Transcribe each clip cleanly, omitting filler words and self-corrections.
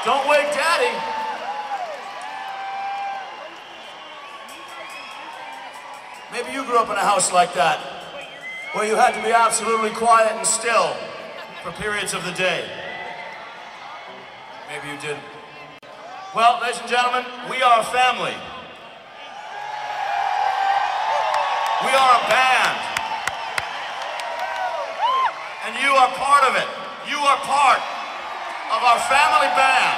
Don't wake Daddy. Maybe you grew up in a house like that, where you had to be absolutely quiet and still for periods of the day. Maybe you didn't. Well, ladies and gentlemen, we are a family. We are a band. And you are part of it. You are part of our family band.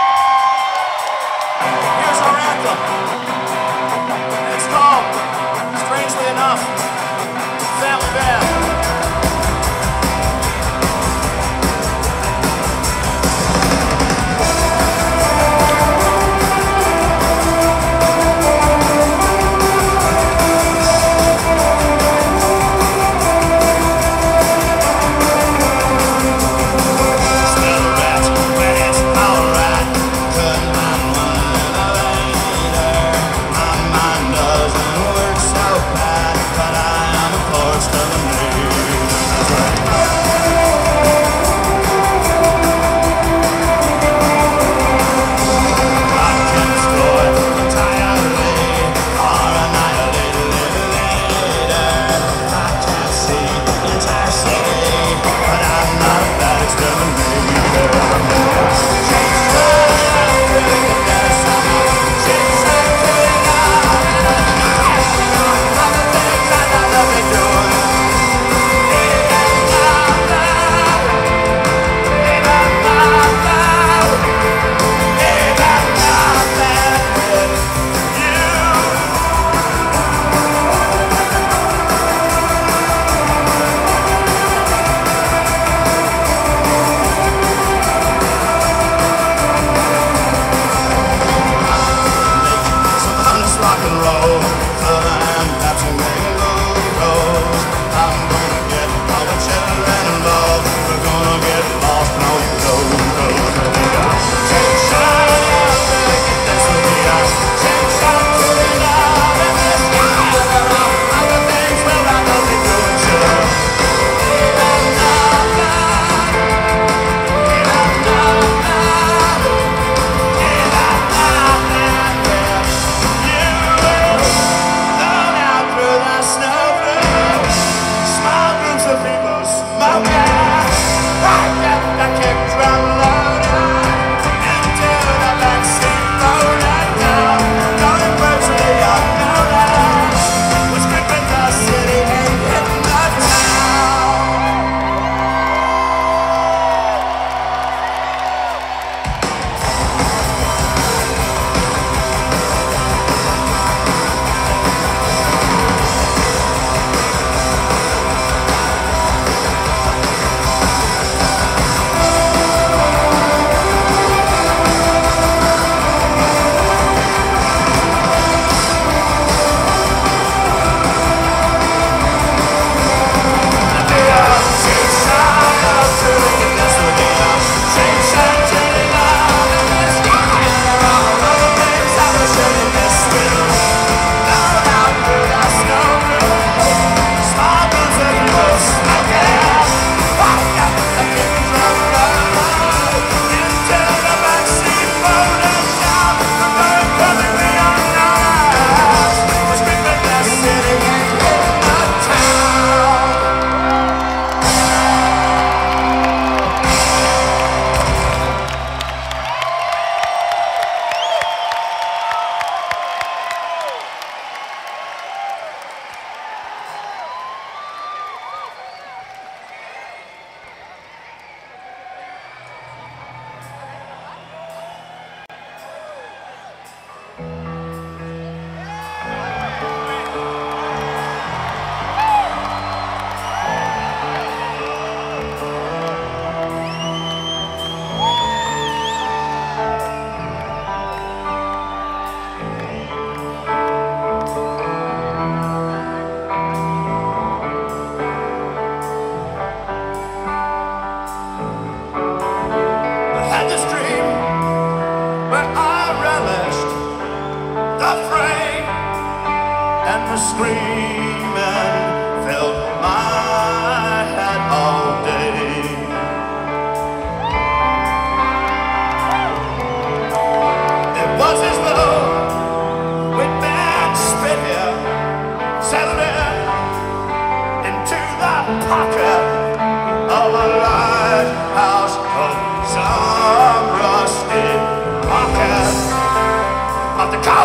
Here's our anthem. It's called, strangely enough, Family Band.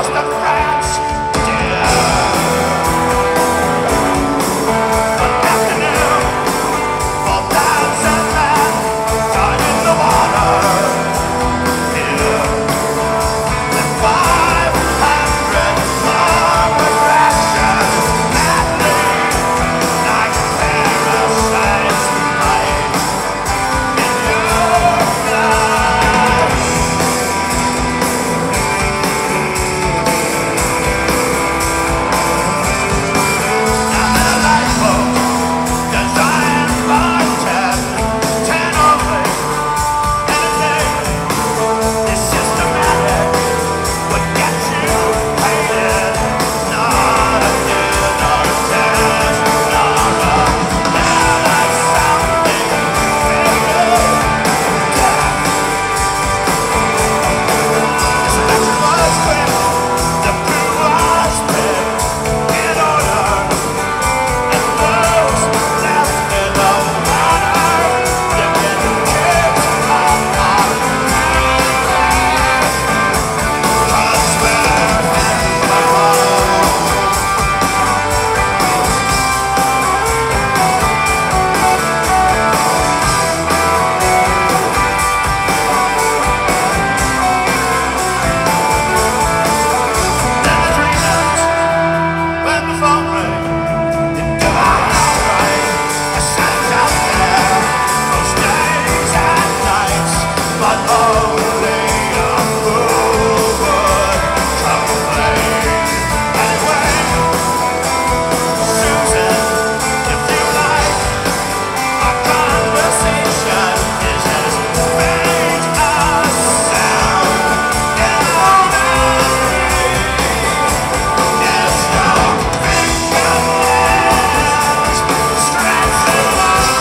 coast of France. One afternoon, 4,000 men died in the water. Here, and 500 more were rationed madly, like parasites behind in your night. I'm in a lifeboat, designed by 10 only, and a day is systematic, would get you painted, not a year, not a test, not a sounding figure. This election was quick, the crew was picked in order, and those left in the water, you get kicked off our hands, 'cause we're heading for home. Then the dreamers, when the phone rang, they do alright. I sat out there most days and nights, but only a fool would complain. Anyway, Susan, if you like, our conversation is as faint a sound in our memory. It's your fingernails stretching along.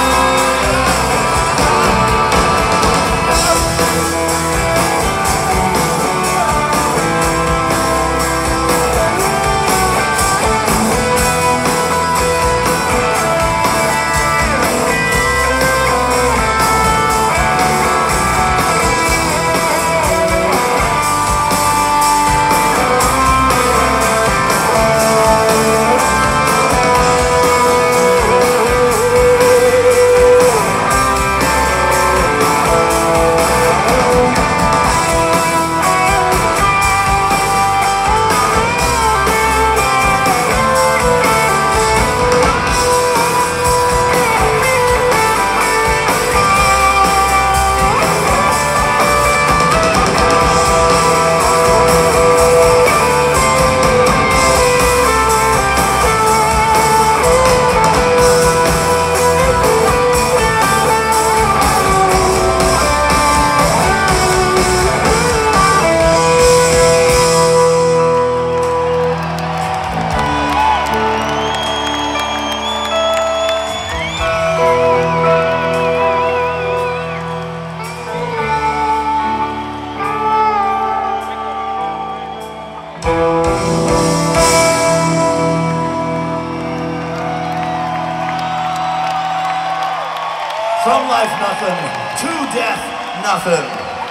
From life nothing, to death nothing.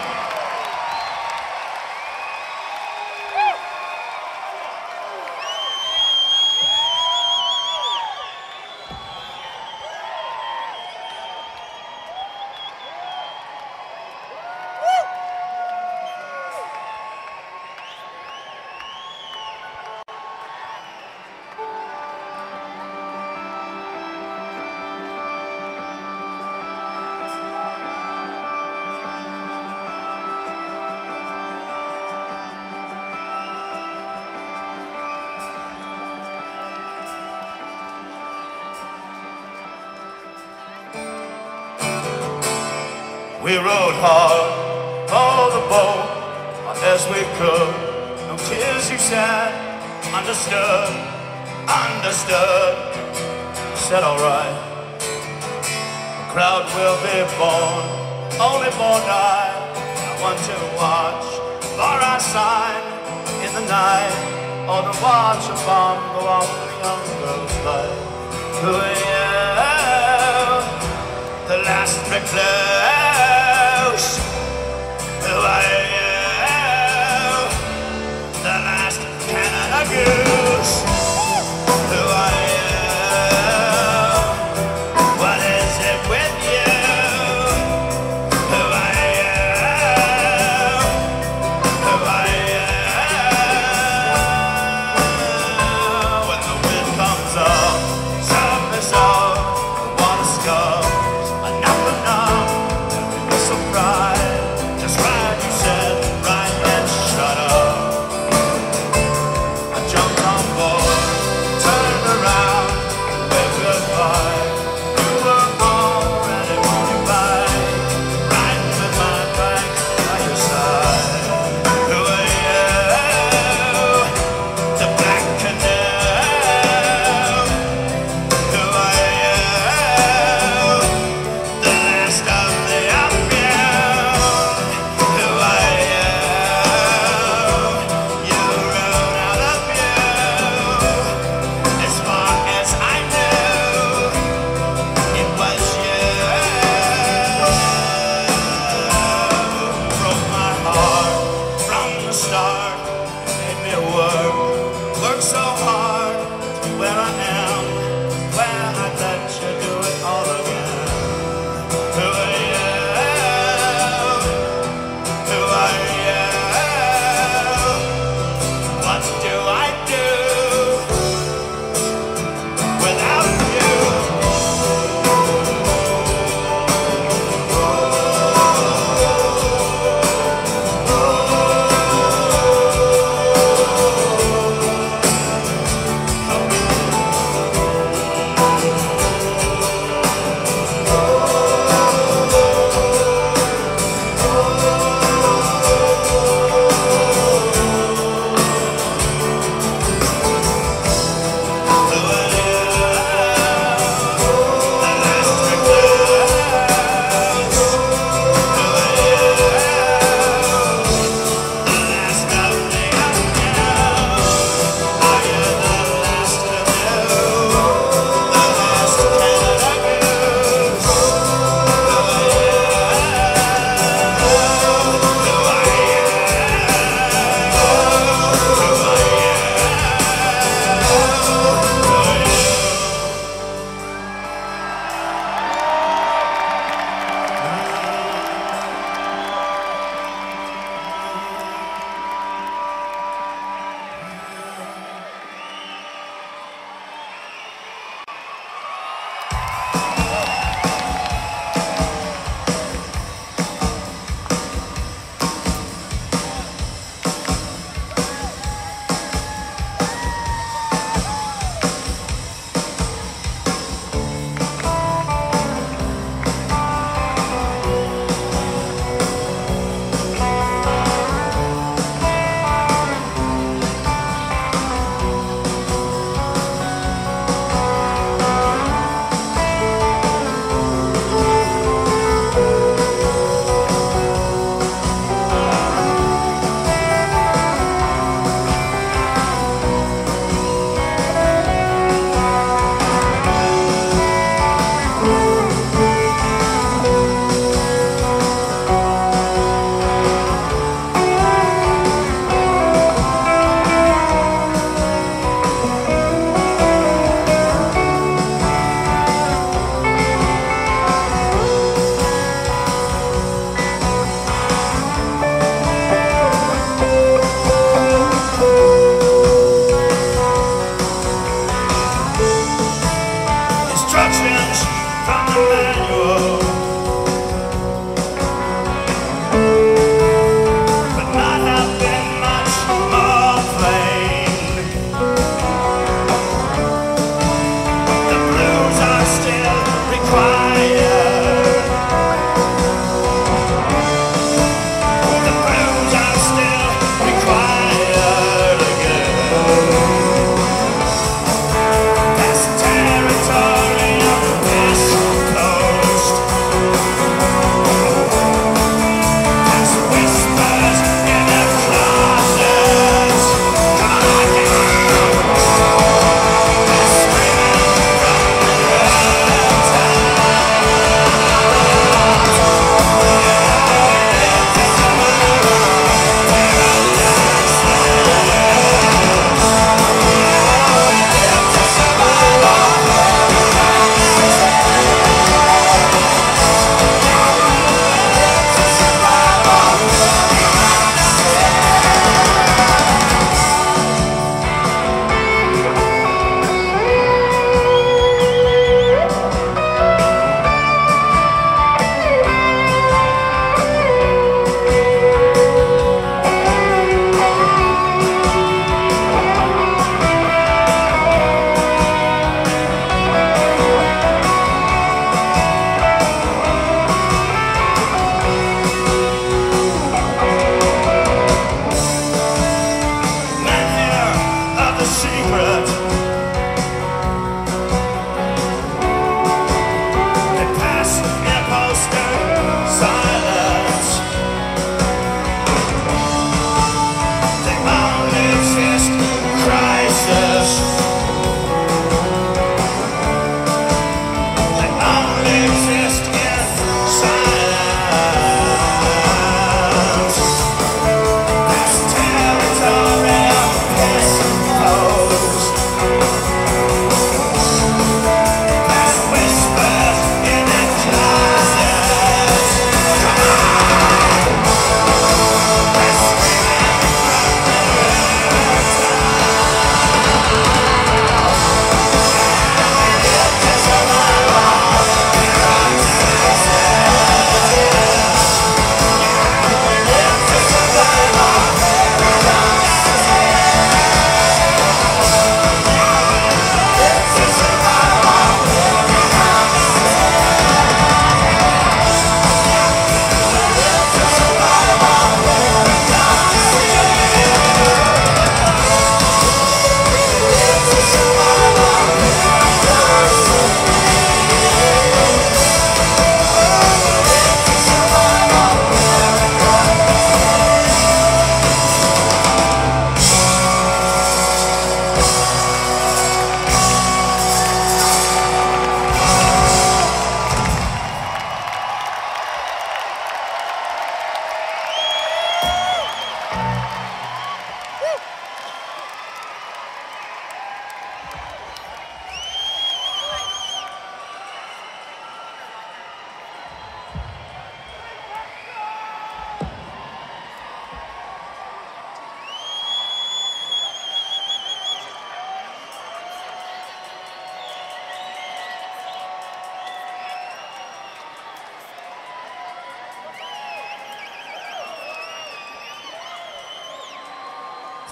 We rode hard for the boat as we could. No tears, you said. Understood, understood. Said alright. A crowd will be born, only born I want to watch for our sign in the night, or to watch a bomb go off in a young girl's life. Who are you? The last recluse. Who are you? The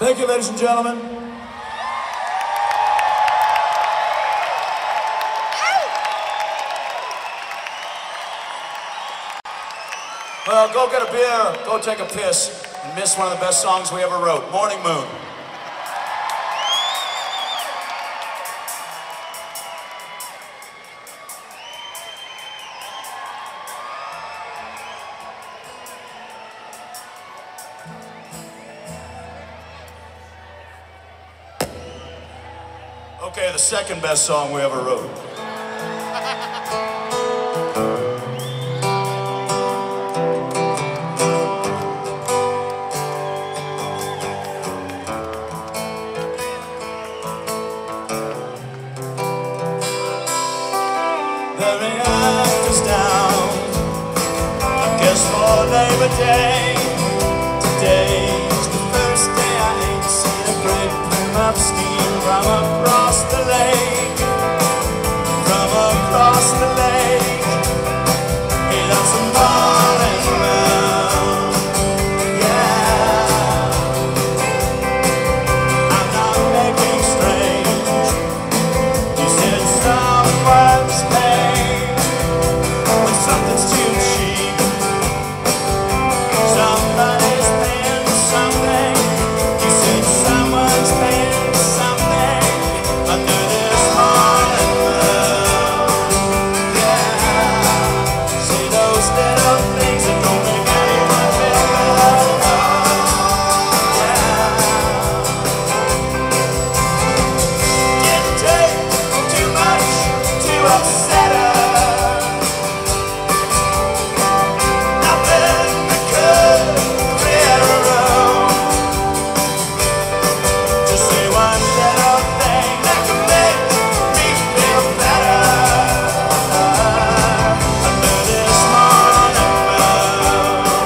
Thank you, ladies and gentlemen. Well, go get a beer, go take a piss, and miss one of the best songs we ever wrote, Morning Moon. Okay, the second best song we ever wrote. The reactor's down, I guess for Labor Day. Today's the first day I ain't seen a great plume of steam from across the lake. From across the lake. Hey, that's a morning moon. Yeah, I'm not making strange. You said someone's pain when something's too cheap. Somebody's paying something. You said someone's paying something under this morning moon. Yeah, see those little things that don't make anyone feel better. Yeah, didn't take too much to upset her. Nothing that could clear her room. Just say one little thing that could make me feel better. Under this morning moon.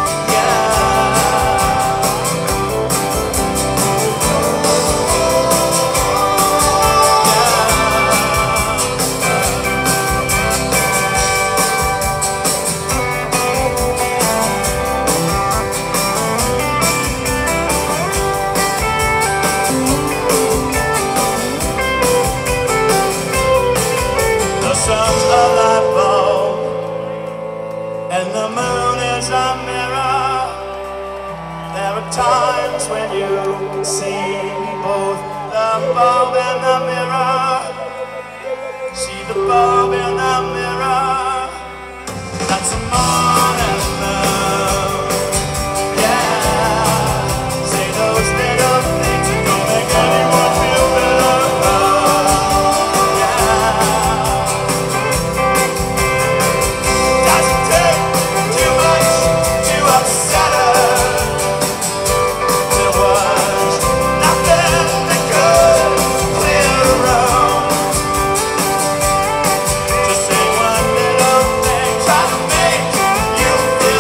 The sun's a light bulb, and the moon is a mirror. There are times when you can see both the bulb and the mirror. See the bulb in the mirror. That's a morning moon. Yeah, say those little things that don't make anyone feel better. Yeah, doesn't take too much to upset her. There was nothing that could clear her room. Just say one little thing, try to make you feel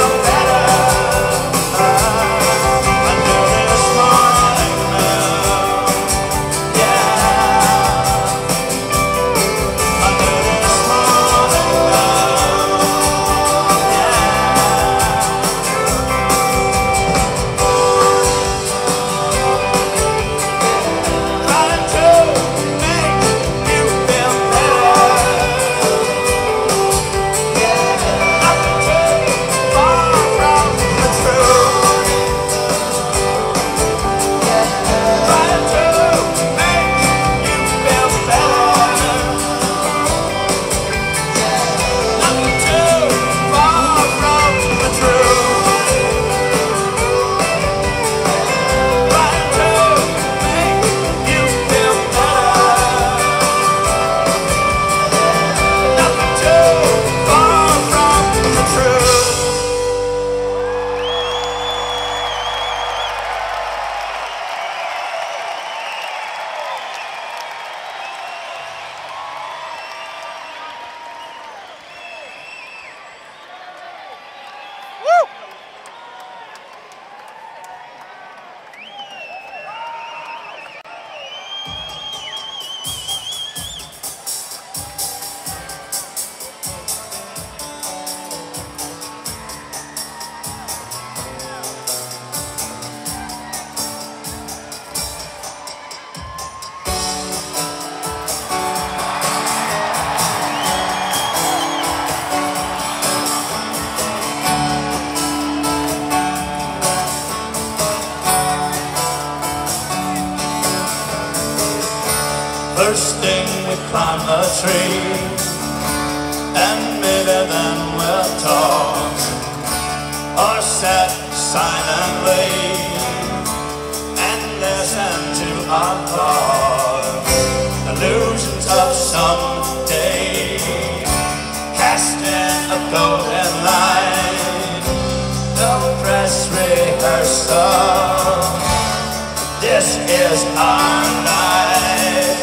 First thing we climb a tree, and maybe then we'll talk, or sit silently and listen to our thoughts. Illusions of someday, casting a golden light. No dress rehearsal, this is our life.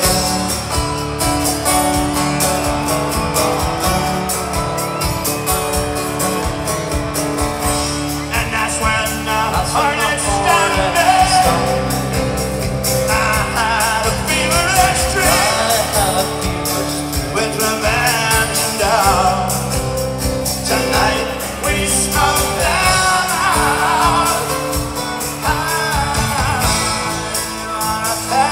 And that's when our heart is standing. I had a feverish dream with revenge and doubt. Tonight we smoke them out. I wanna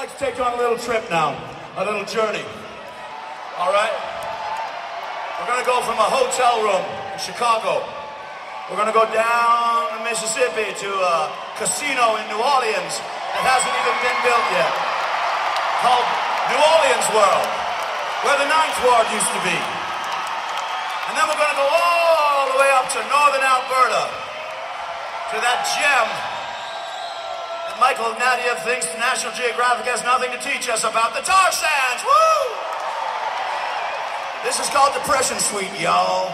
like to take you on a little trip now, a little journey. All right? We're gonna go from a hotel room in Chicago. We're gonna go down to Mississippi to a casino in New Orleans that hasn't even been built yet, called New Orleans World, where the Ninth Ward used to be. And then we're gonna go all the way up to northern Alberta, to that gem that Michael Nadia thinks National Geographic has nothing to teach us about, the tar sands. Woo! This is called Depression Suite, y'all.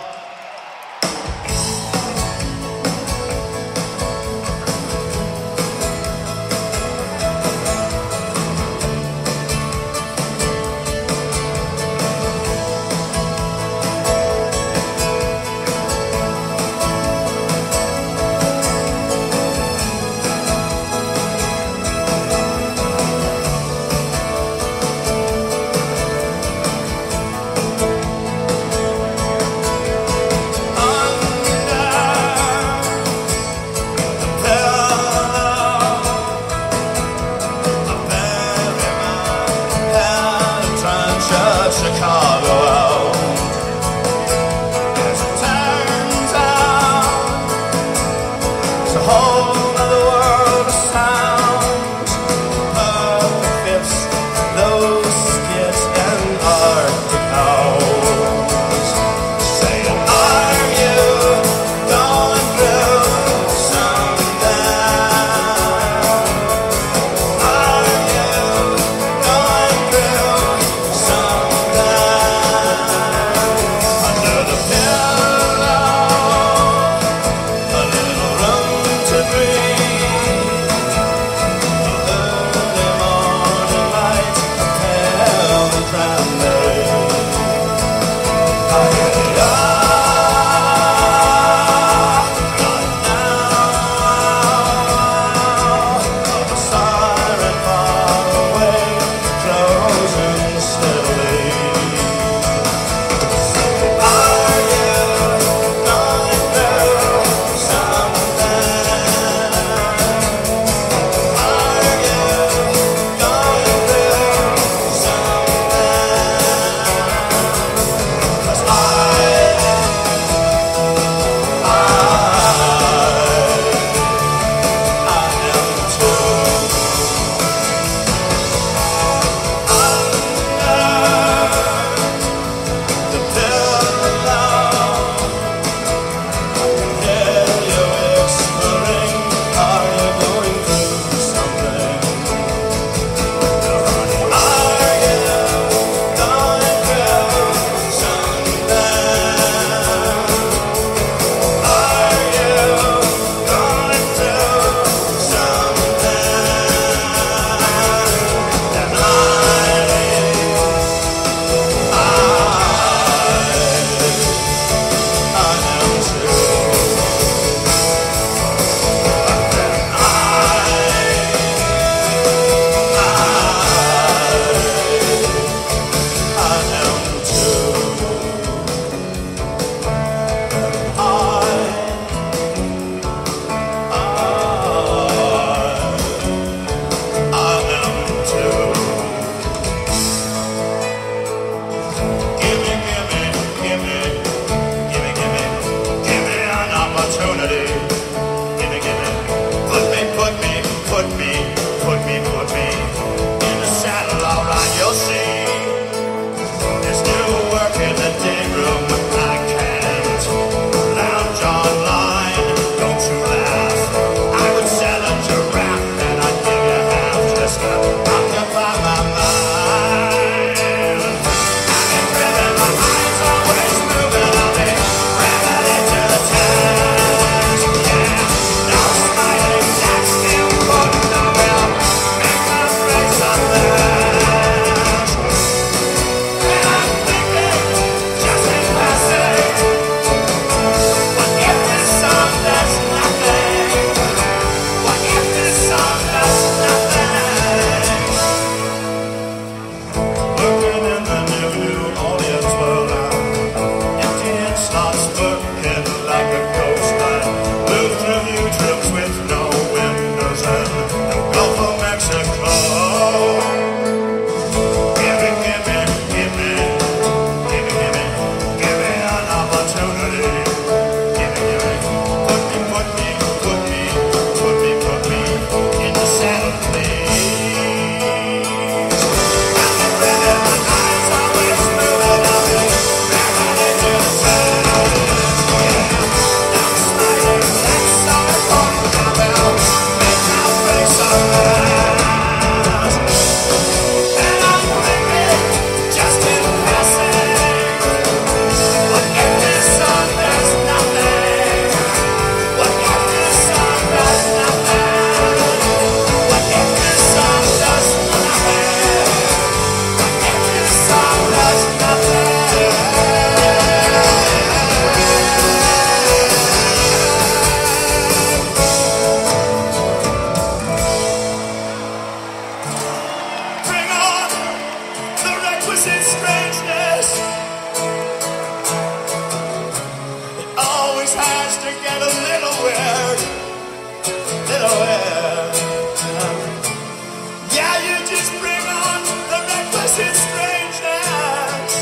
get a little weird, little weird. Yeah, you just bring on the reckless strangeness.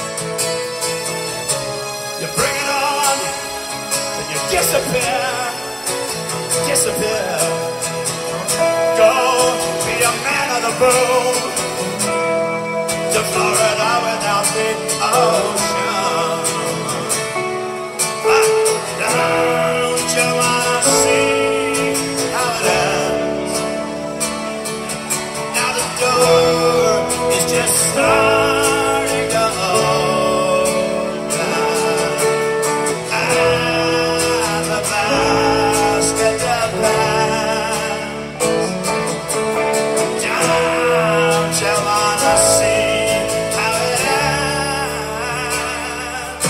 You bring it on, and you disappear, disappear. Go be a man of the boom, to Florida without the ocean. Don't you wanna see how it ends? Now the door is just starting to open, and the basket of plans. Don't you wanna see how it ends?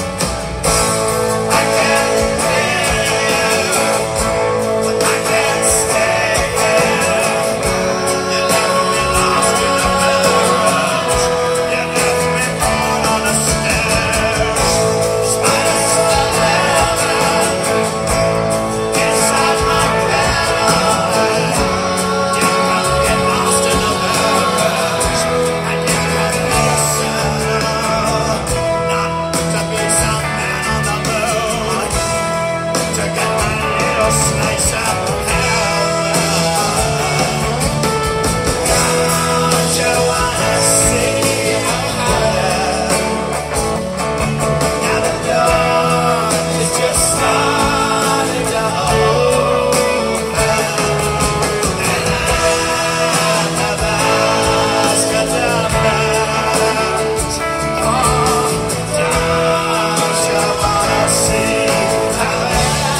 I can't feel you, but I can't stay here. You left me lost in the mirrors. You left me born on the stairs. Spiders are living inside my bed. You can't get lost in the mirrors, and you can't listen. Not to be some man on the moon, to get my little slice of heaven. Don't you wanna see how it ends? Now the door is just starting to open, and the basket of plans. Oh, don't you wanna see how it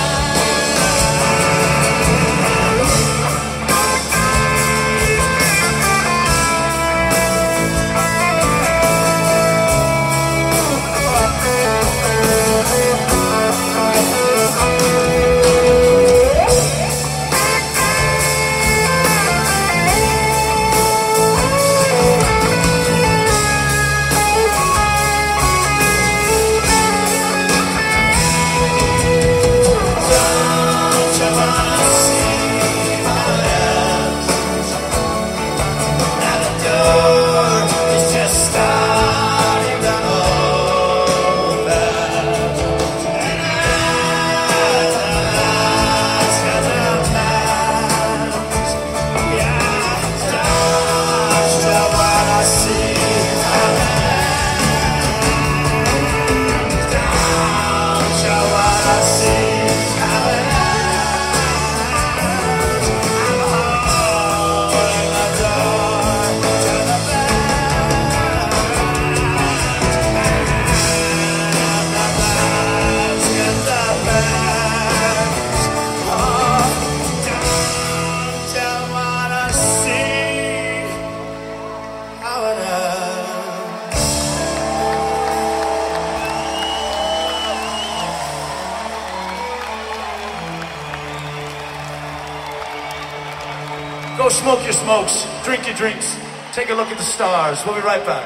Go smoke your smokes, drink your drinks, take a look at the stars. We'll be right back.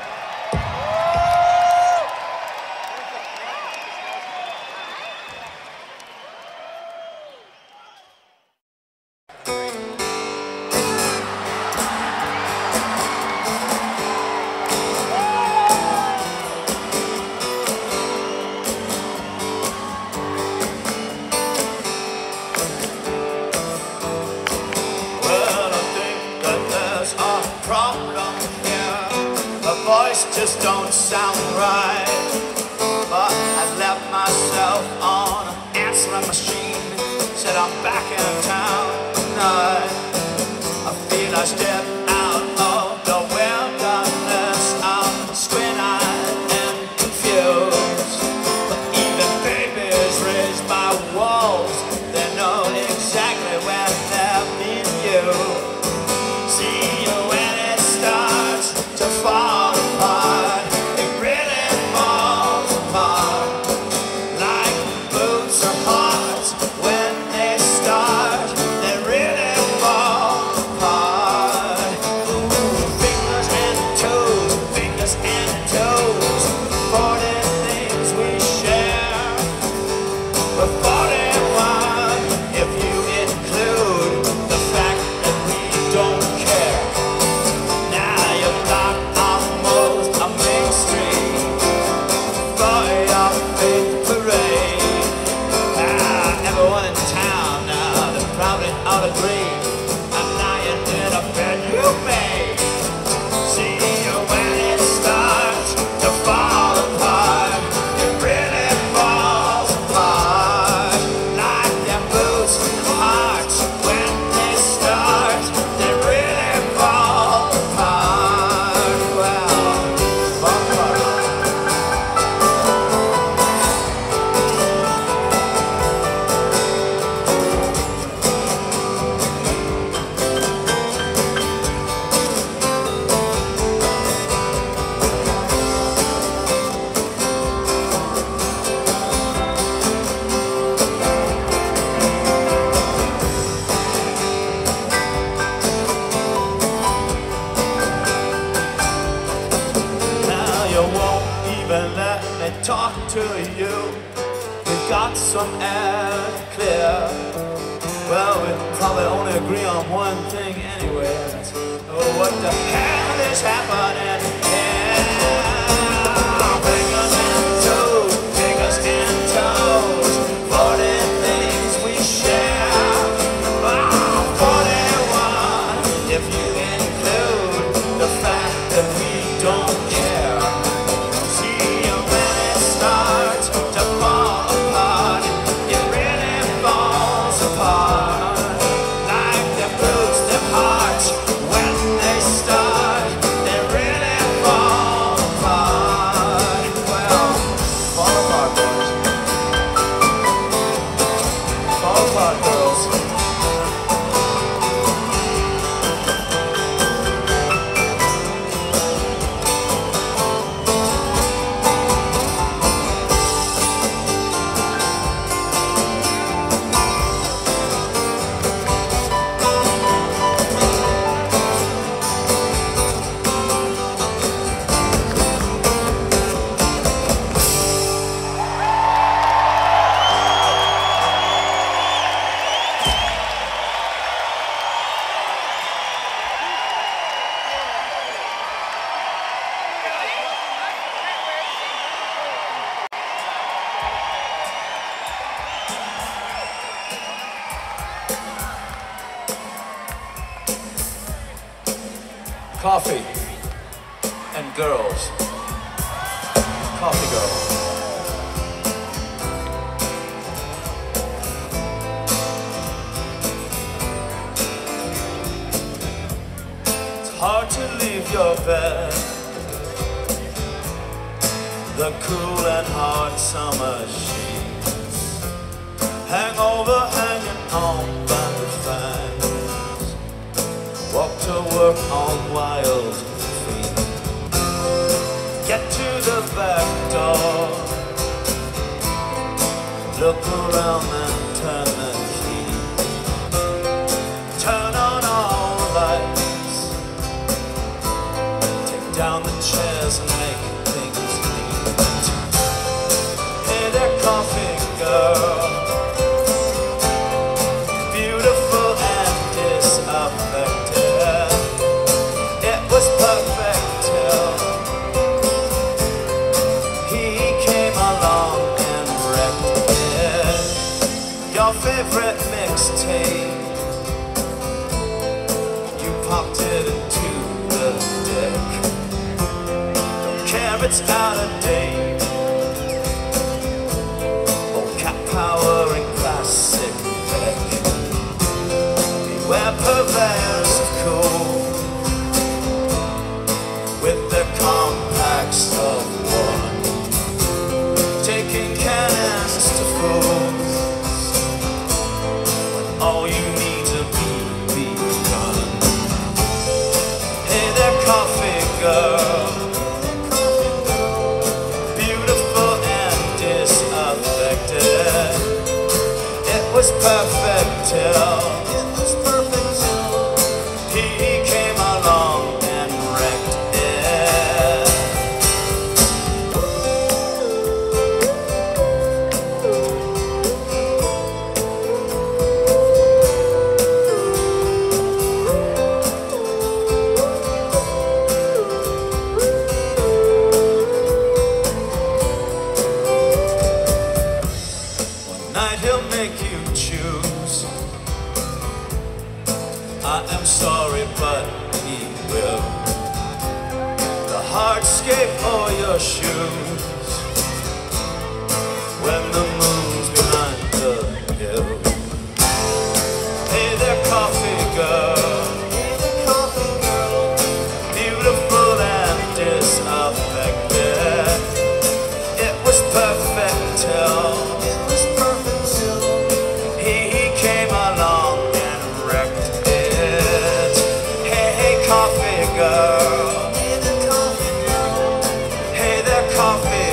Well, I think that there's a problem here. The voice just don't sound right. But I left myself on an answering machine. Said I'm back in town tonight. I feel I step out of the wilderness. I'm squint-eyed and confused. But even babies raised by walls, they know exactly where they're being used. See you when it starts to fall apart. It really falls apart. Like boots or hearts, when they start, they really fall apart. Ooh, fingers and toes, fingers and toes, 40 things we share. Before some air to clear. Well, we probably only agree on one thing anyway. Oh, what the hell is happening here? Fingers in toes, fingers in toes, 40 things we share. Oh, 41, if you include the fact that we don't care. See, when it starts to fall apart, it really falls apart. Like the blues, the hearts, when they start, they really fall apart. Well, fall apart, boys. Fall apart, girls. Coffee and girls. Coffee girl. It's hard to leave your bed. The cool and hard summer sheets hang overhanging on by the fence. Walk to work on wild feet. Get to the back door. Look around and turn the key. Turn on all the lights. Take down the chairs and make things neat. Hey there, coffee girl. Beautiful and disaffected. Perfect till he came along and wrecked it. Your favorite mixtape, you popped it into the deck. Don't care it's out of date. Oh, cat power and classic Beck. Beware purveyors of cool with the compacts of one, taking cannons to fools when all you need to be done. Hey there, coffee girl, beautiful and disaffected. It was perfect till he came along and wrecked it. One night he'll make you choose. I am sorry, but he will. The hardscape or your shoes. When the moon's behind the hill. Hey there, coffee girl. Beautiful and disaffected. It was perfect till he came along and wrecked it. Hey, coffee girl. Hey there, coffee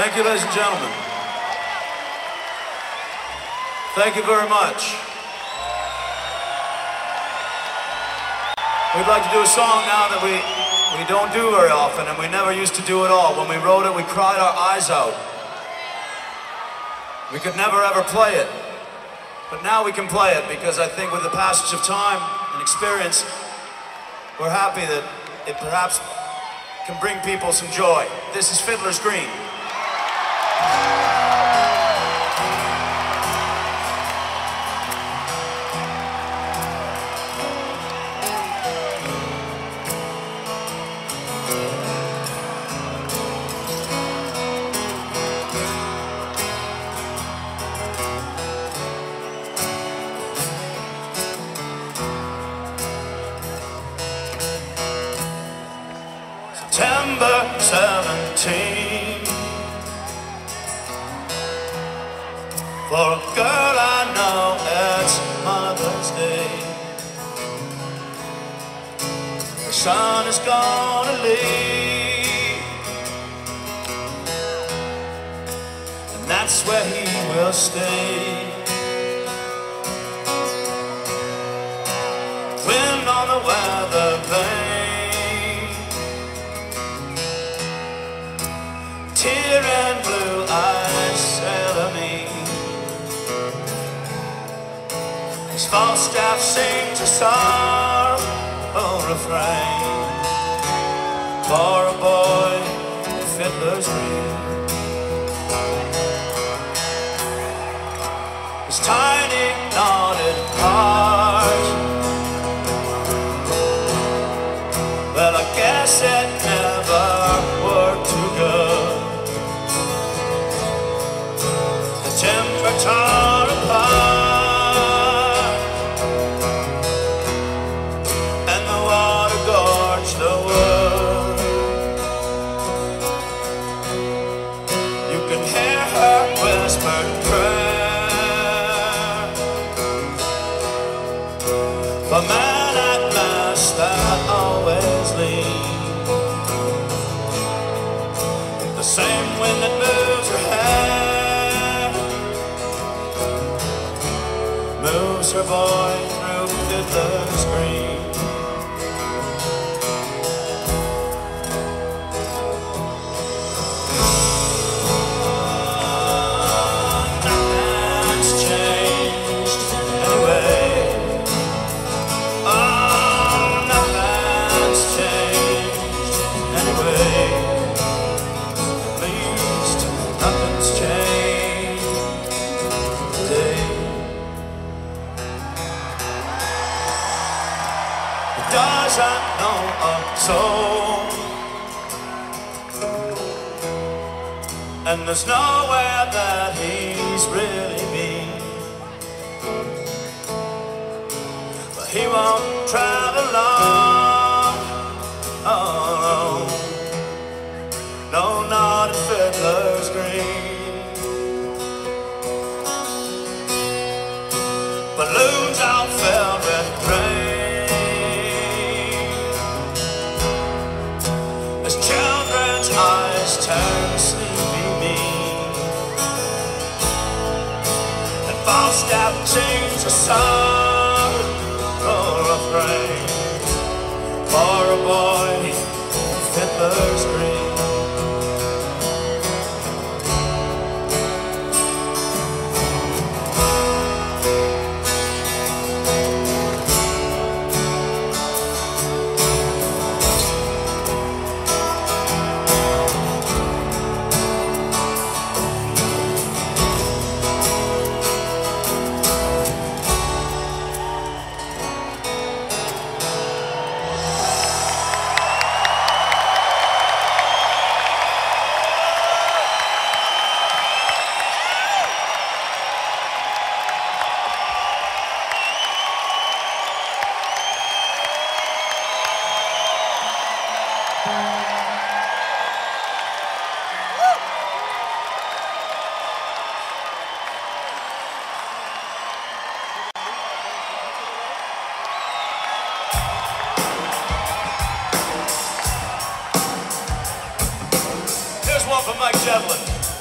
Thank you, ladies and gentlemen. Thank you very much. We'd like to do a song now that we don't do very often, and we never used to do at all. When we wrote it, we cried our eyes out. We could never ever play it. But now we can play it because I think with the passage of time and experience, we're happy that it perhaps can bring people some joy. This is Fiddler's Green. September 17, for a girl I know it's Mother's Day. Her son is gonna leave, and that's where he will stay. Wind on the weather vane, tear and blue eyes sail me. His Falstaff sings a sorrowful refrain for a boy in Fiddler's Green. His tiny knotted heart, well, I guess it never worked too good. Timber tore apart, and the water gorged the wood. You can hear her whispered prayer for man at last that always leaves. The same wind that moves her hair moves her boy through Fiddler's Green. Nothing's changed anyway. Oh, nothing's changed anyway. At least nothing's changed today. Doesn't know a soul, and there's nowhere that he's really been. But he won't travel long alone, no, not at Fiddler's Green. Balloons out filled with rain, eyes turn sleepy mean, and Falstaff sings a sorrowful refrain for a boy in Fiddler's Green. Here's one from Mike Shevlin.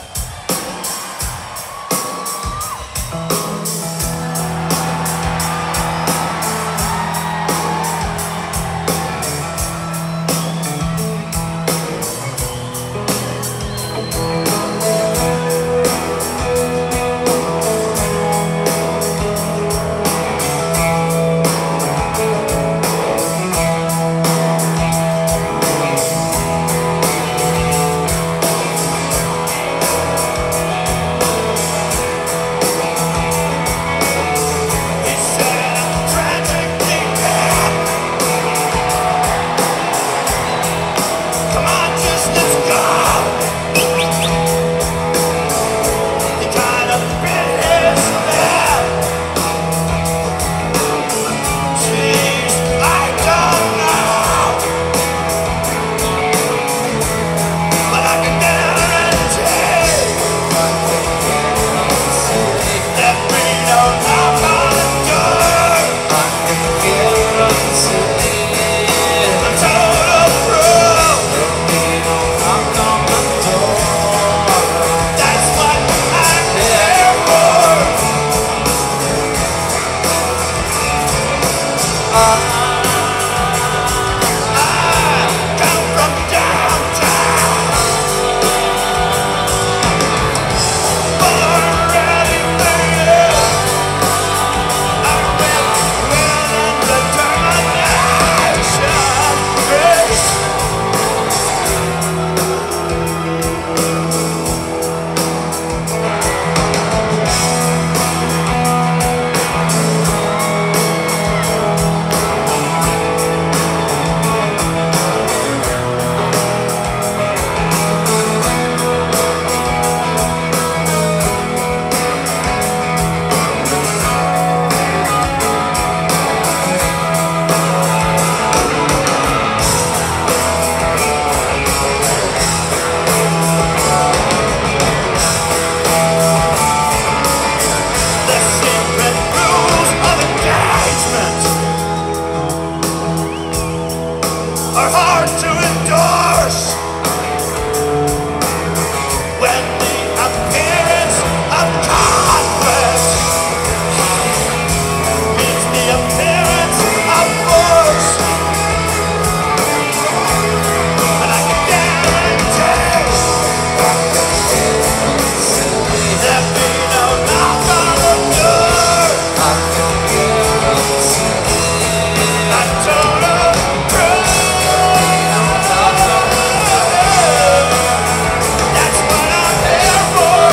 are hard to endorse. When the appearance of conflict meets the appearance of force, and I can guarantee there'll be no knock on the door. I don't approve. That's what I'm here for.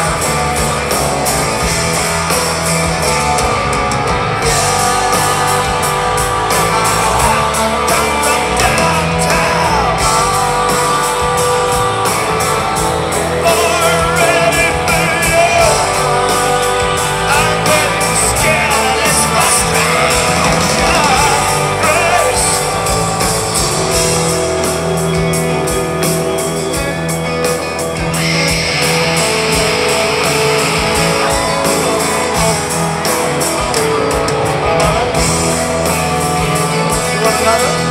Come from downtown, born ready for you. I'm getting scared of this frustration. Grace. You want another?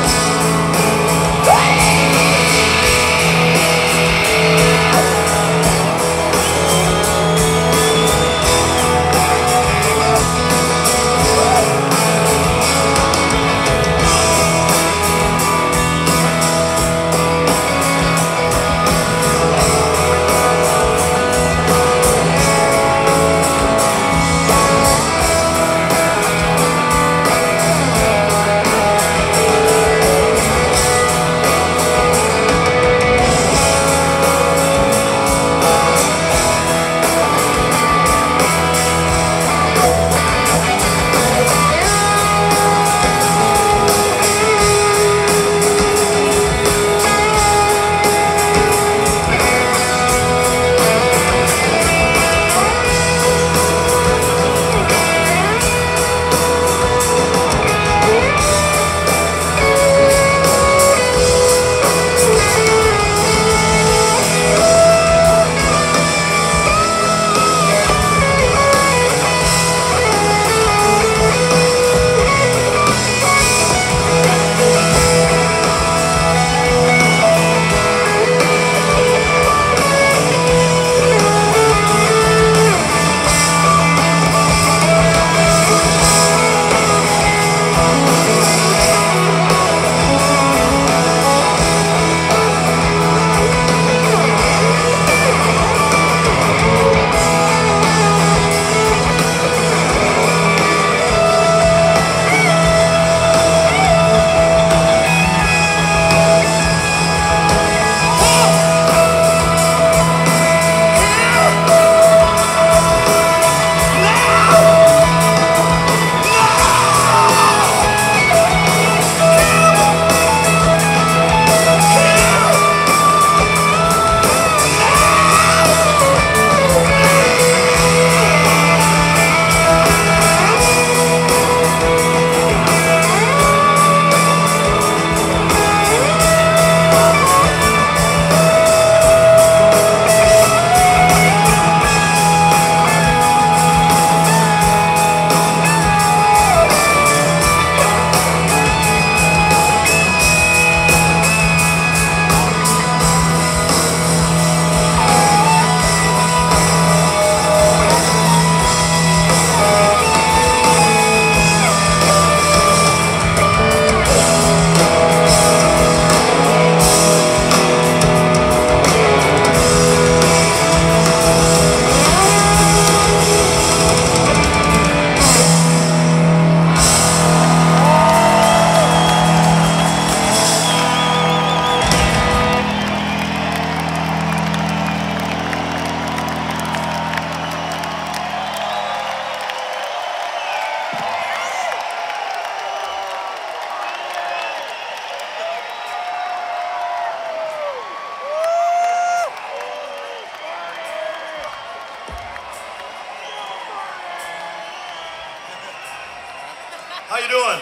How you doing?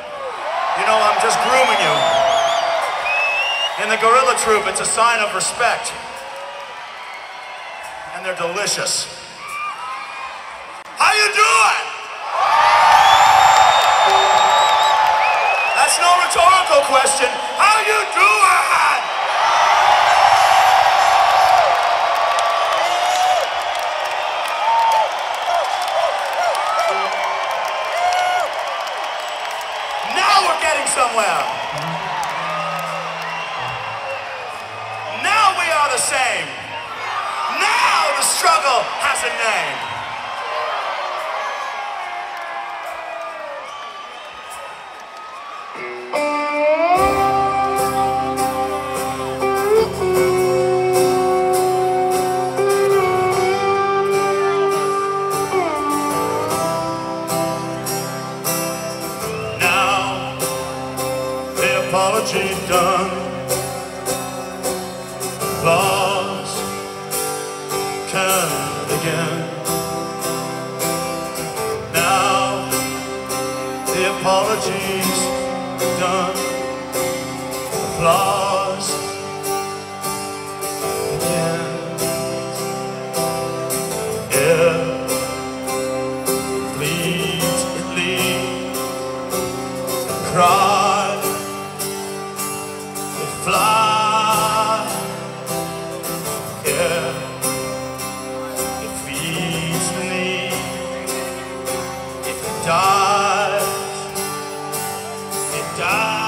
You know, I'm just grooming you. In the Gorilla Troupe, it's a sign of respect. And they're delicious. How you doing? That's no rhetorical question. How somewhere. Now we are the same. Now the struggle has a name. Apology done, applause can begin. Now the apology's done, applause begins. It bleeds, it leads, cry. Fly, yeah, it feeds the need. If it dies, it dies.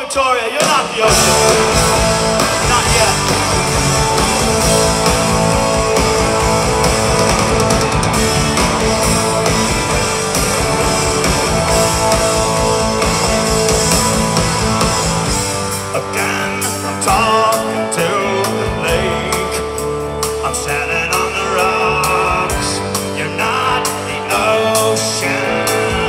Victoria, you're not the ocean. Not yet. Again, I'm talking to the lake. I'm standing on the rocks. You're not the ocean.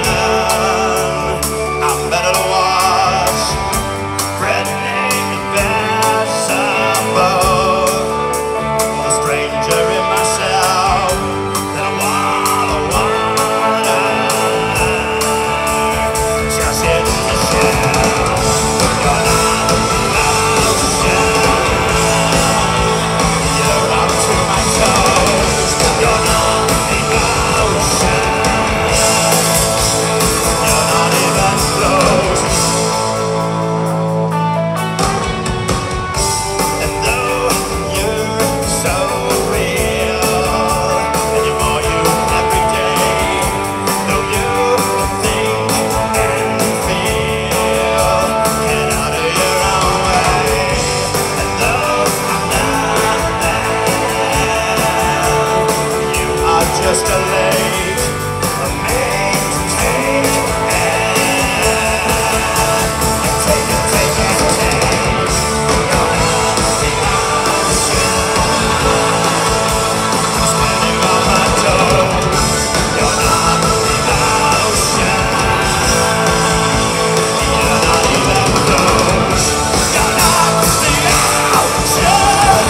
I'm better to watch. Threatening, invisible. A stranger in myself. Then I wanna just in the shell. You're not the ocean. You're up to my toes. You're not the ocean. You're not even close. And though you're so real, and you're more you every day, though you think and feel, get out of your own way. And though I'm not there, you are just a lake, a main to take and take it, take it, take. You're not the ocean. I'm spinning on my toes. You're not the ocean. You're not even close. You're not the ocean.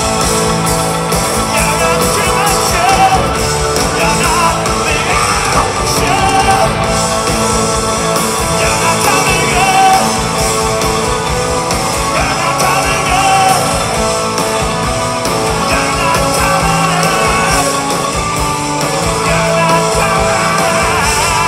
You're up to my toes. You're not the ocean. You're not coming in. You're not coming in. You're not coming in. You're not coming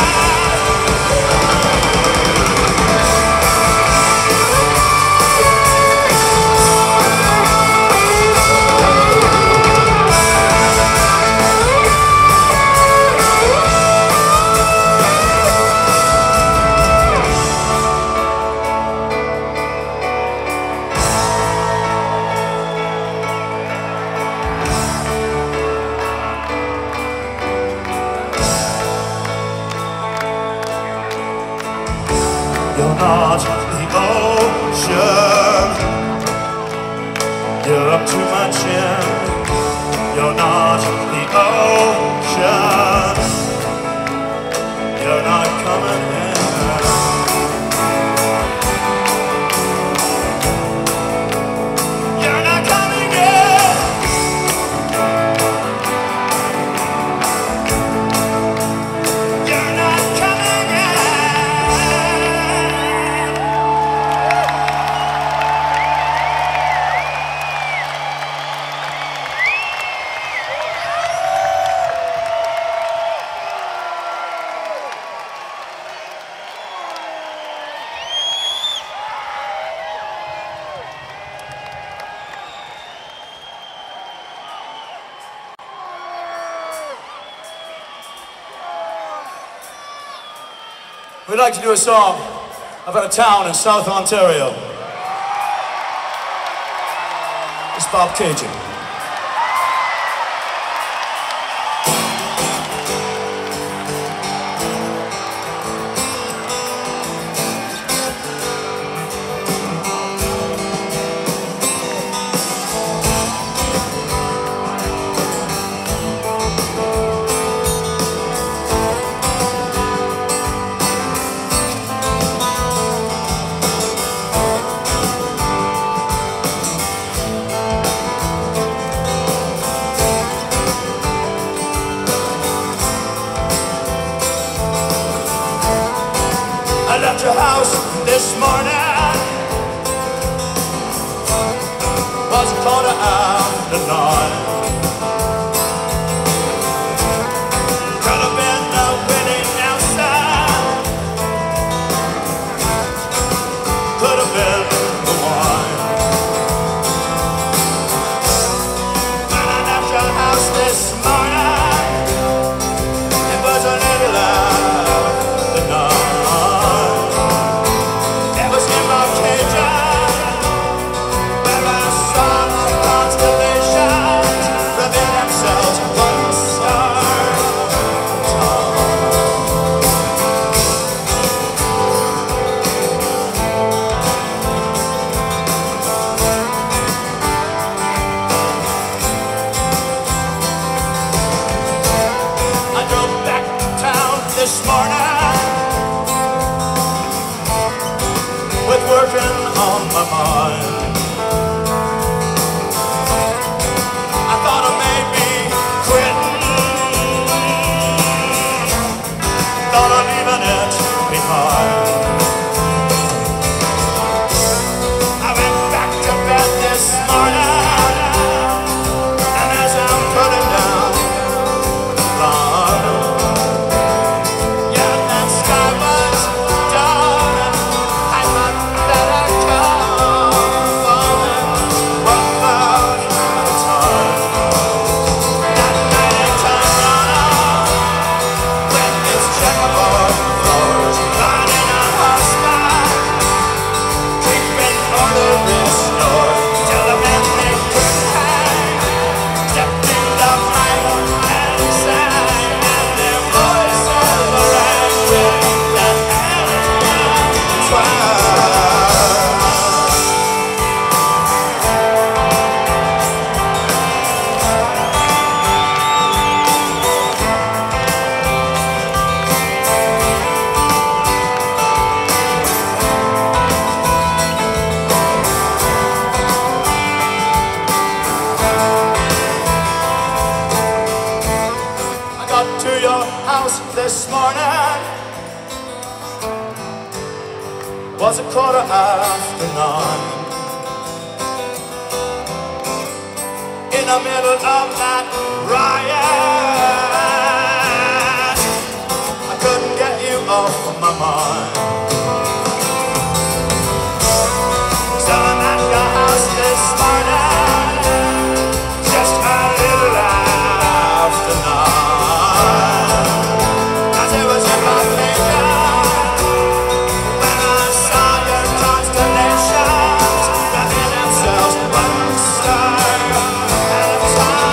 You're not the ocean. You're up to my chin. You're not the ocean. You're not coming in. You're not coming in. You're not coming in. We'd like to do a song about a town in South Ontario. It's Bob Cajun. I left your house this morning. Was a quarter after 9. Could have been the Willie Nelson. Could have been the wine. When I left your house this morning, it was a little after 9. It was in my case. with working on my mind. I thought I may be quitting, thought of leaving it behind. I went back to bed this morning, and as I'm putting down the blind, yeah, that sky was dark, and I thought that I'd come falling one cloud at a time. That night it turned on with its checkerboard floors, lining a house back, keeping order restored, till the men they couldn't hang stepped in the fight and sang, and their voices rang with that alien twang. I got to your house this morning, was a 9:15. In the middle of that riot, I couldn't get you off of my mind. So I'm at your house this morning, just a little after 9. As it was in my fingers when I saw your constellations wrapping themselves one star at a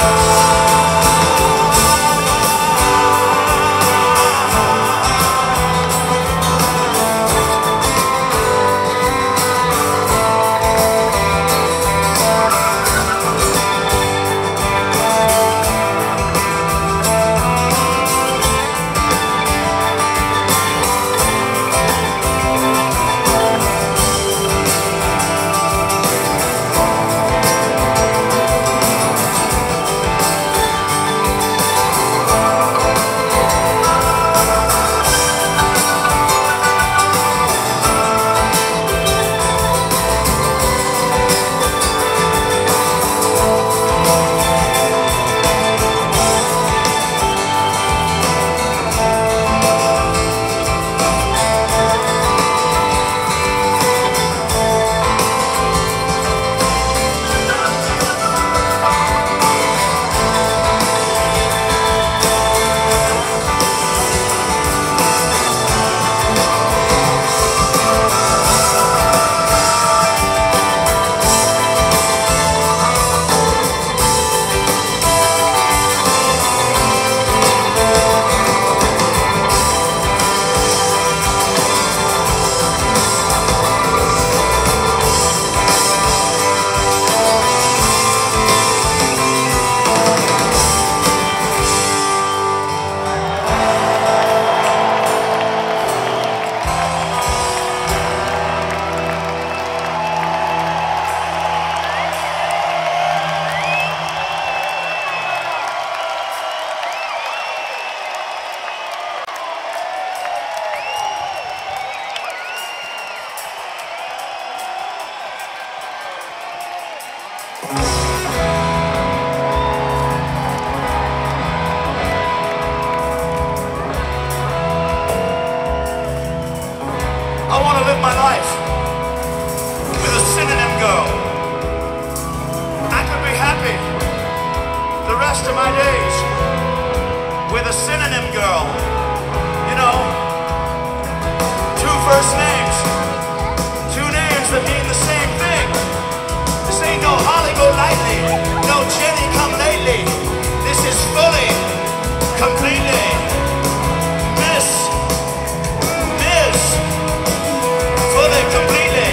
I want to live my life with a synonym girl. I could be happy the rest of my days with a synonym girl. You know, 2 first names, 2 names that mean the same thing. This ain't no Holly Golightly, no Jenny come lately. This is fully, completely Miss, fully, completely.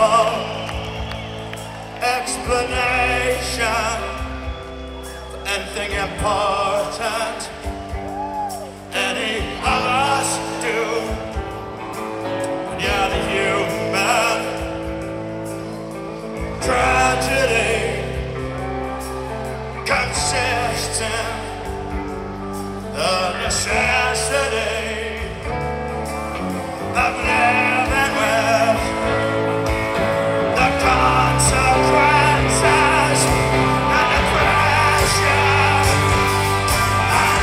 simple explanation for anything important any of us do. And you're the human tragedy, consistent, the necessity of living with the consequences and the pressure and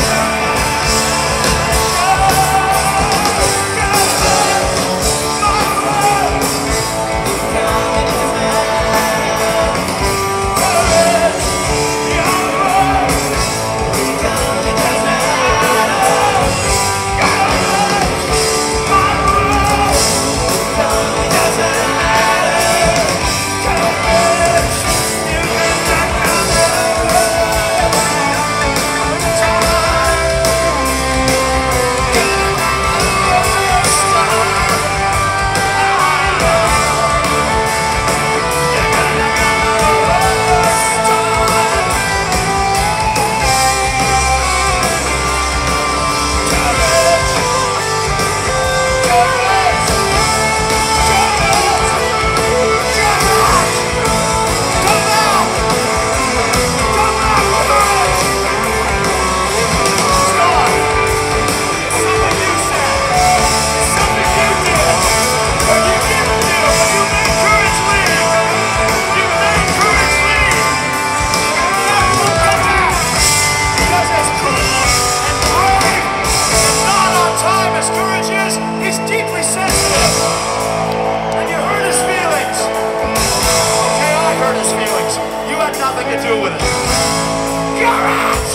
nothing to do with it. Courage!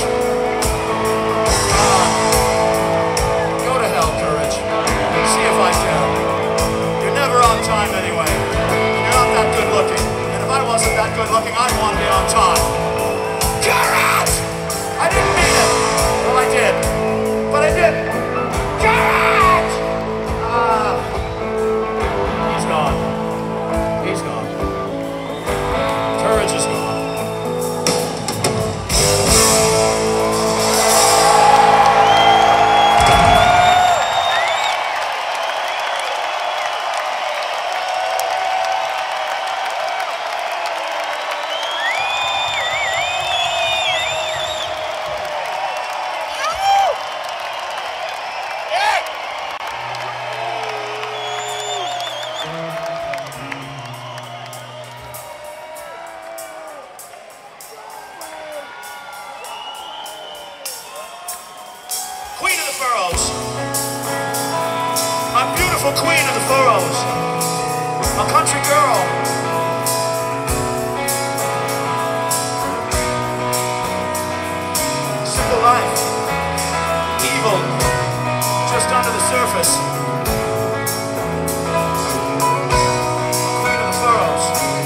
Go to hell, Courage. See if I can. You're never on time anyway. You're not that good looking. And if I wasn't that good looking, I'd want to be on time. Courage! I didn't mean it. Well, I did. But I did. Courage! He's gone. He's gone. Courage is gone. Queen of the Furrows. My beautiful Queen of the Furrows. A country girl. Simple life. Evil. Just under the surface. Queen of the Furrows.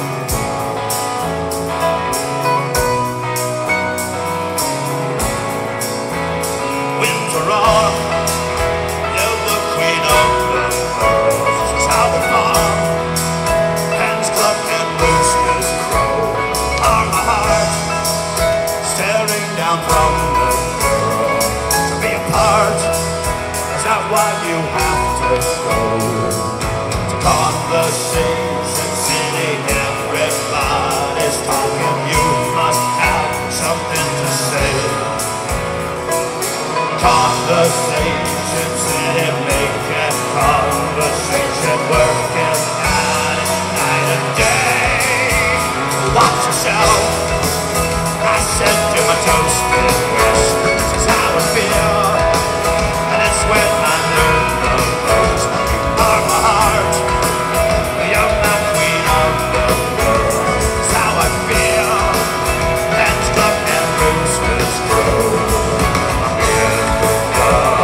Winds are on, you're the queen of the furrows. This is how we farm. Hens cluck and roosters crow. Are my heart staring down from the furrow to be apart? Is that why you have to go to conversation city? Everybody's talking. You must have something to say. Conversation city, making conversation, working at it night and day. Watch yourself, I said to my toasted wish. This is how I feel, and it's when I knew the most. You are my heart, you're my queen of the world. This is how I feel, hens cluck and roosters crow. I'm in the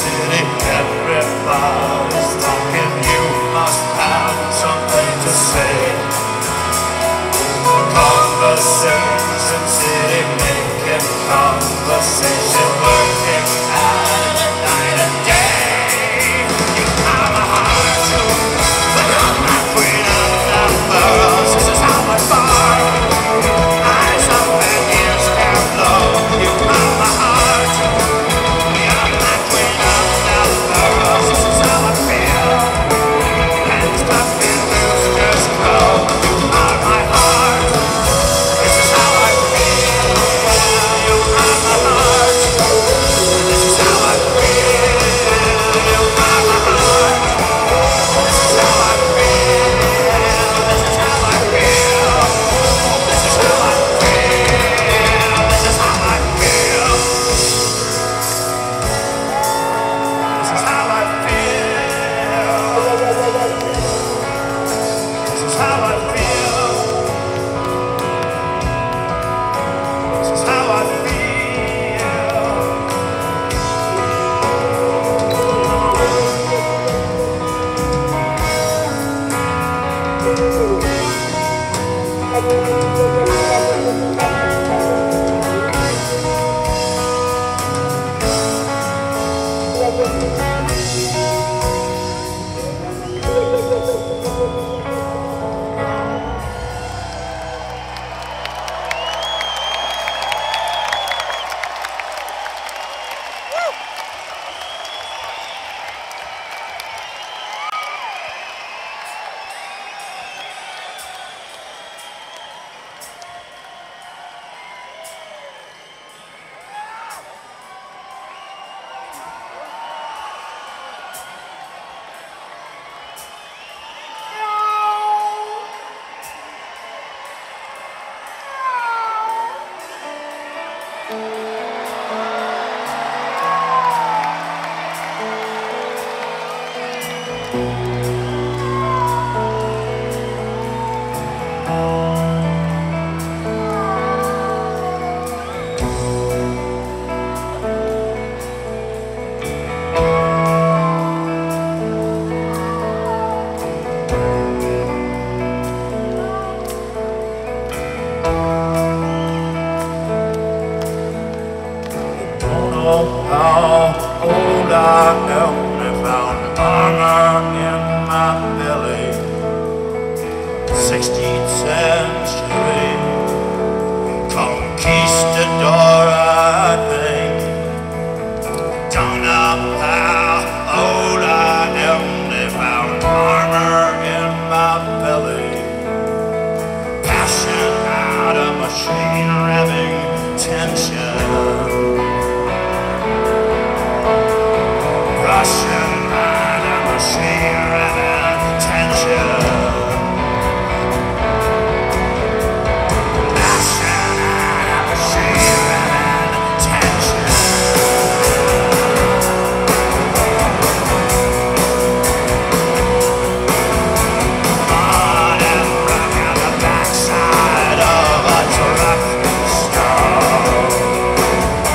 city, everybody's talking. You must have something to say. Conversation city, making conversation, working at it night and day. You have a heart to, but you're my queen of the boroughs. This is how I fall. Eyes open, ears can blow. You have a heart. You're my queen of the boroughs. This is how I feel. Hands clapped in roosters crow. You are my heart. This is how I feel. You are my heart. This is how I feel. You are my heart. This is how I feel. This is how I feel. This is how I feel. This is how I feel. This is how I feel. This is how I feel. This is how I feel. Don't know how old I am. They found armor in my belly. 16th century conquistador, I think. Don't know how old I am. They found armor in my belly. Passion out of machine, revving tension. Russian out of machine, revving tension. Passion out of machine, revving tension. On and rock on the backside of a truck stop.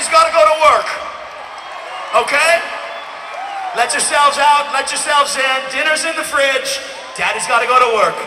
Daddy's got to go to work. Okay? Let yourselves out, let yourselves in. Dinner's in the fridge. Daddy's got to go to work.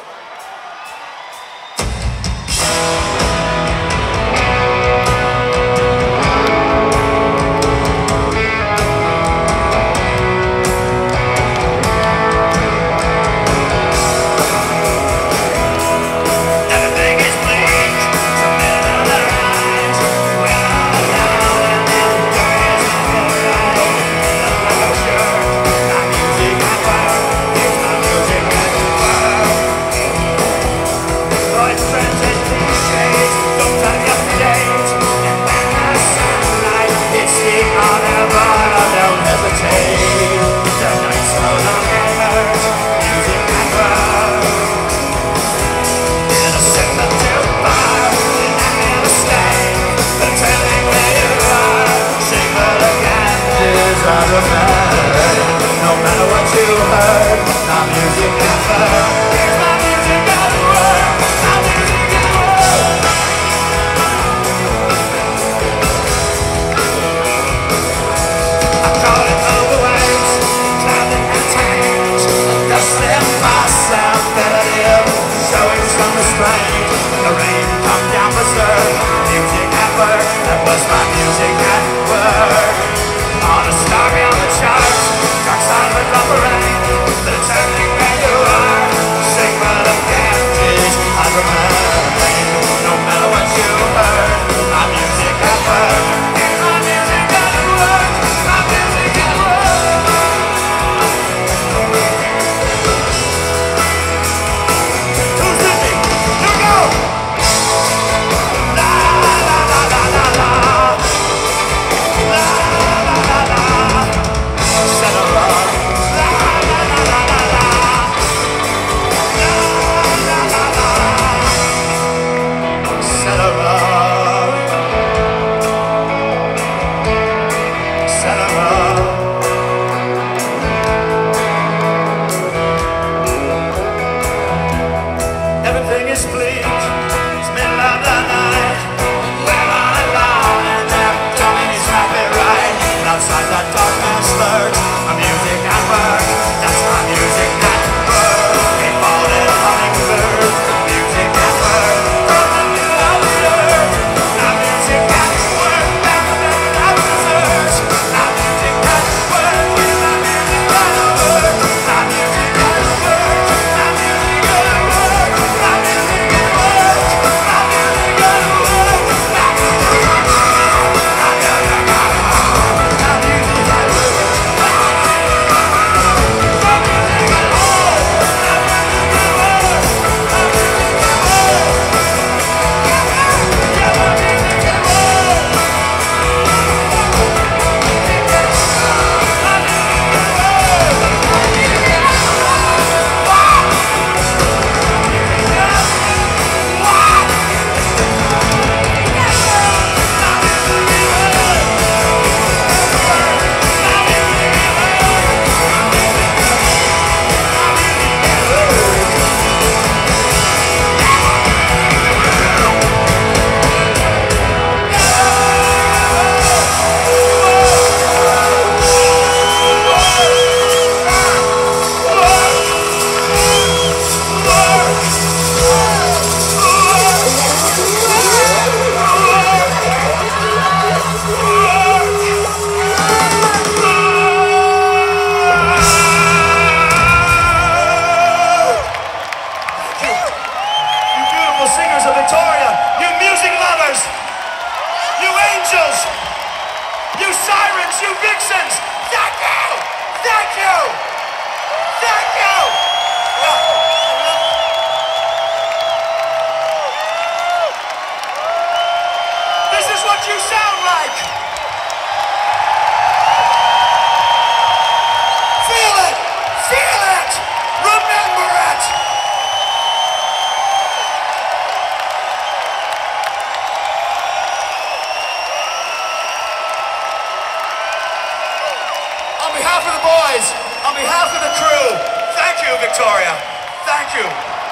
On behalf of the crew, thank you, Victoria. Thank you.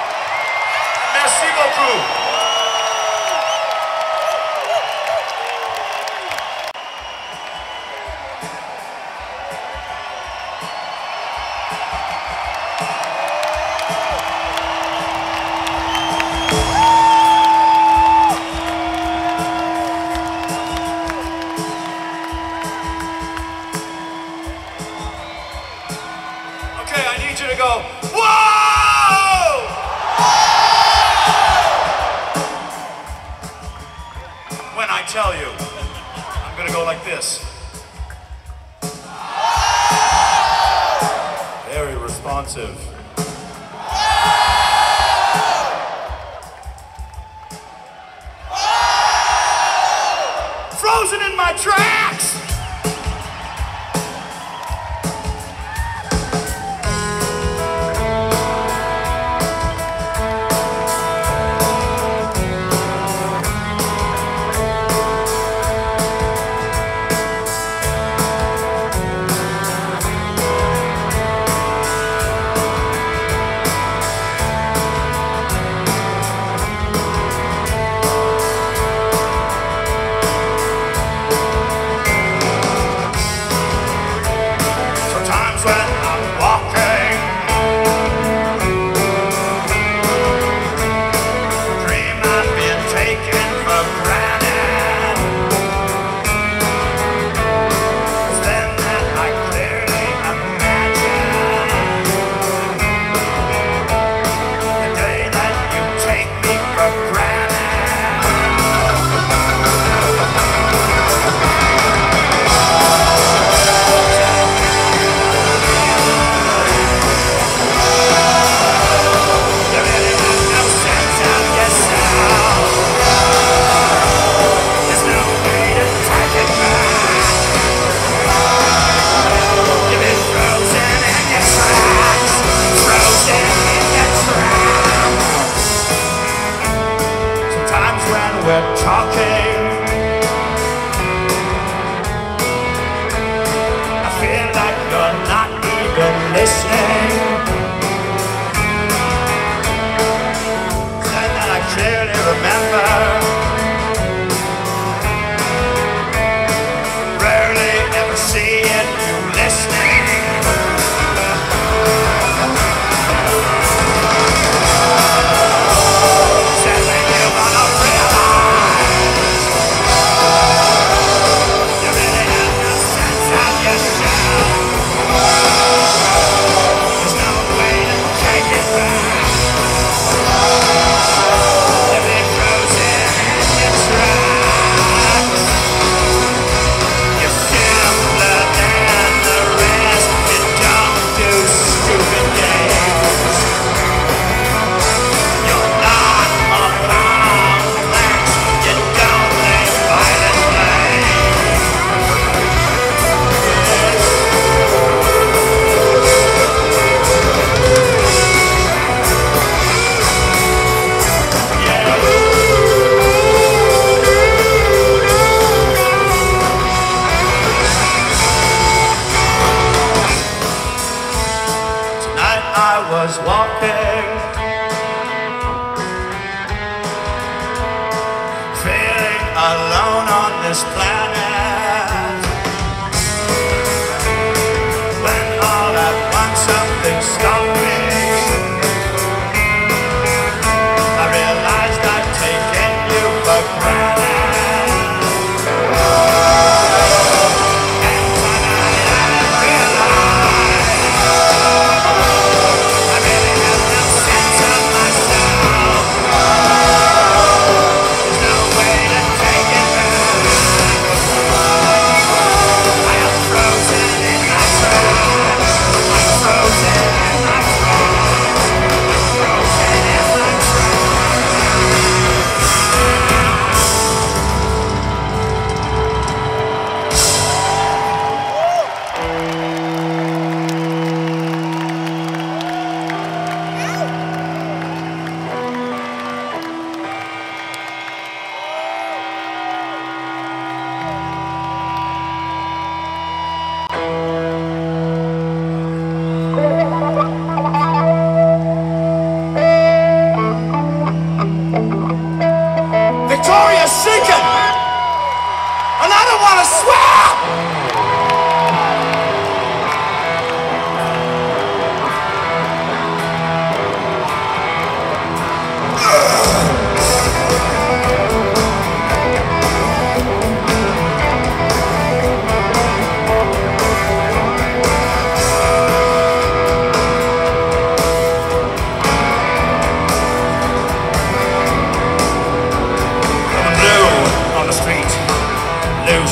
Merci beaucoup. I tell you, I'm gonna go like this. Very responsive. Frozen in my tracks! We're talking. I feel like you're not even listening. And then I clearly remember. Rarely ever seeing you listening. I was walking, feeling alone on this planet, when all at once something stopped me. I realized I'd taken you for granted. Victoria's sinking, and I don't want to swim!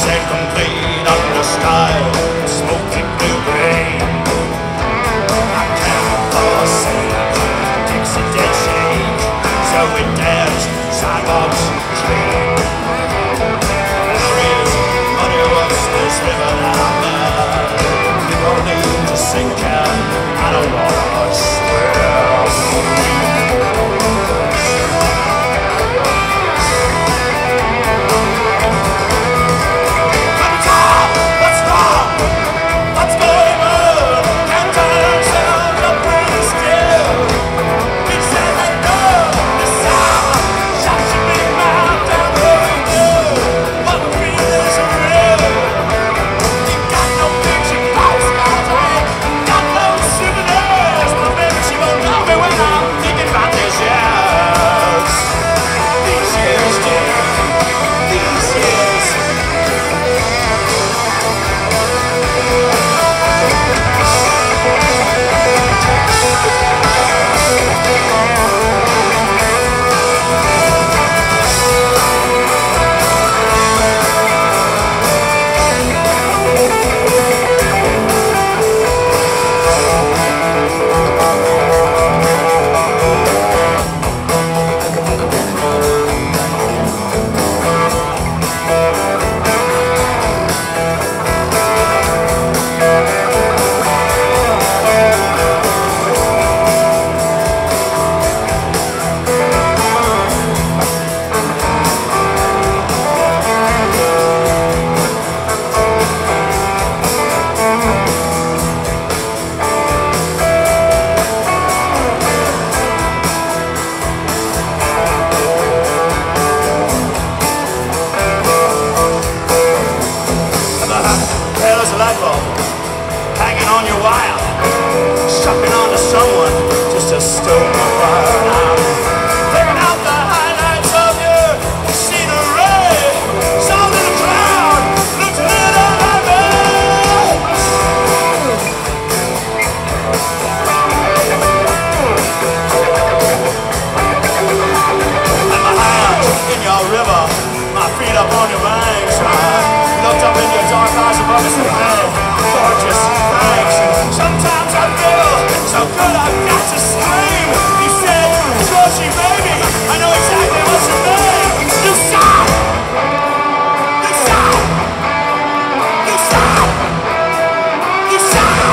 and complete under style, smoking blue grain. I can't forsake Dixie dead shake, so it dares sidewalks clean. There is money what's this river down there. You don't need to sink it, I don't wanna swim. Hanging on your wire, sucking onto someone just to stoke the fire. Now, picking out the highlights of your scenery. Sound in the crowd, looks a little heavy. And my hands in your river, my feet up on your banks. I looked up in your dark eyes above us and gorgeous thanks. Sometimes I feel so good I've got to scream. You said, Georgie, baby, I know exactly what you mean. You stop! You stop! You stop! You stop!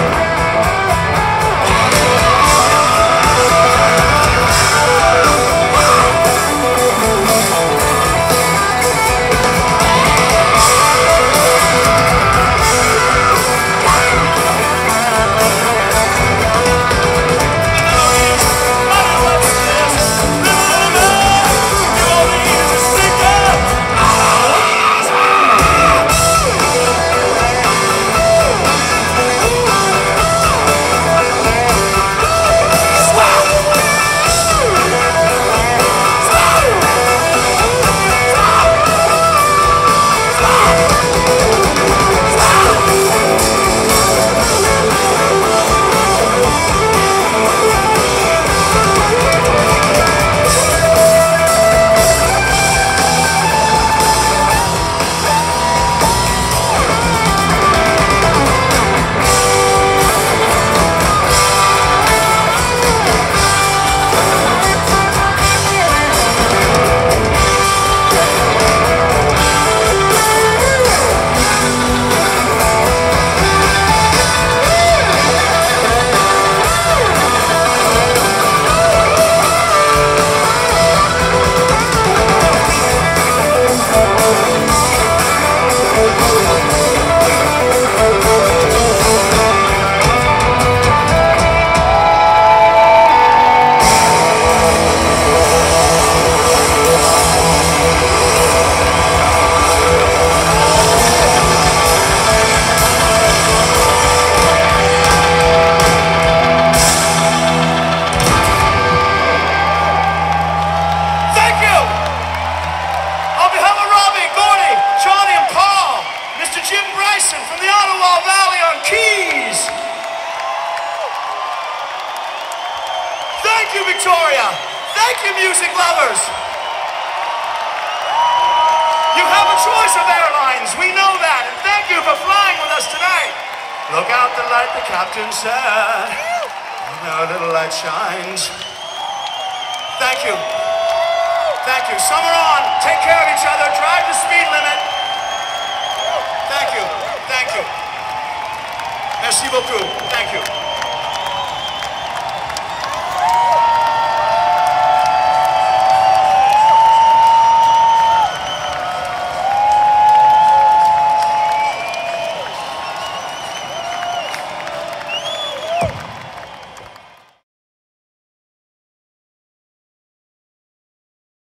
Thank you, Victoria. Thank you, music lovers. You have a choice of airlines. We know that. Look out the light, the captain said. Now a little light shines. Thank you. Thank you. Summer on. Take care of each other. Drive the speed limit. Thank you. Thank you. Merci beaucoup. Thank you.